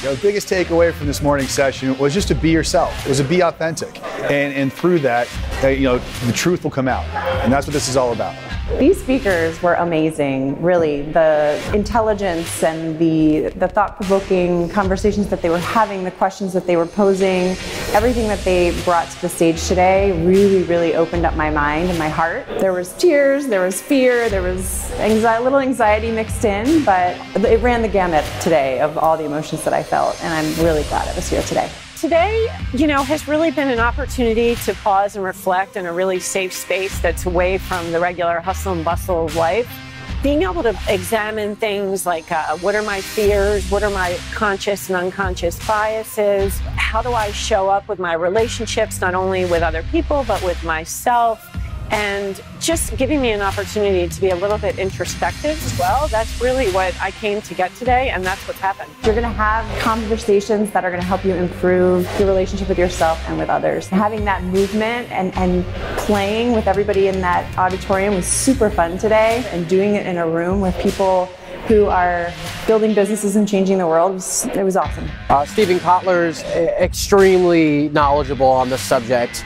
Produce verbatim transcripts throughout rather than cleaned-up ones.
You know, the biggest takeaway from this morning's session was just to be yourself. It was to be authentic. And, and through that, uh, you know, the truth will come out. And that's what this is all about. These speakers were amazing, really. The intelligence and the, the thought-provoking conversations that they were having, the questions that they were posing, everything that they brought to the stage today really, really opened up my mind and my heart. There was tears, there was fear, there was anxiety, a little anxiety mixed in, but it ran the gamut today of all the emotions that I felt, and I'm really glad I was here today. Today, you know, has really been an opportunity to pause and reflect in a really safe space that's away from the regular hustle and bustle of life. Being able to examine things like uh, what are my fears, what are my conscious and unconscious biases, how do I show up with my relationships, not only with other people, but with myself, and just giving me an opportunity to be a little bit introspective as well. That's really what I came to get today, and that's what's happened. You're going to have conversations that are going to help you improve your relationship with yourself and with others. Having that movement and, and playing with everybody in that auditorium was super fun today, and doing it in a room with people who are building businesses and changing the world, was, it was awesome. Uh, Steven Kotler's extremely knowledgeable on the subject.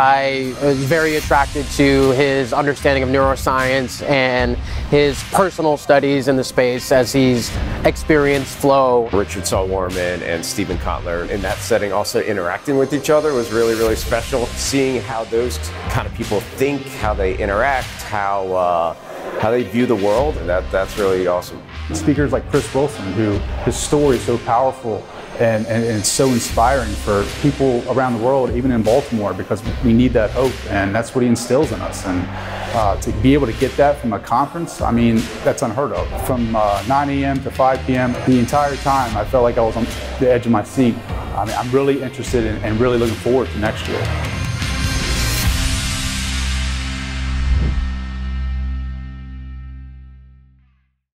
I was very attracted to his understanding of neuroscience and his personal studies in the space as he's experienced flow. Richard Saul Wurman and Steven Kotler in that setting also interacting with each other was really, really special. Seeing how those kind of people think, how they interact, how uh, how they view the world, and that, that's really awesome. Speakers like Chris Wilson, who his story is so powerful and, and, and it's so inspiring for people around the world, even in Baltimore, because we need that hope, and that's what he instills in us. And uh, to be able to get that from a conference, I mean, that's unheard of. From uh, nine A M to five P M, the entire time I felt like I was on the edge of my seat. I mean, I'm really interested in, and really looking forward to next year.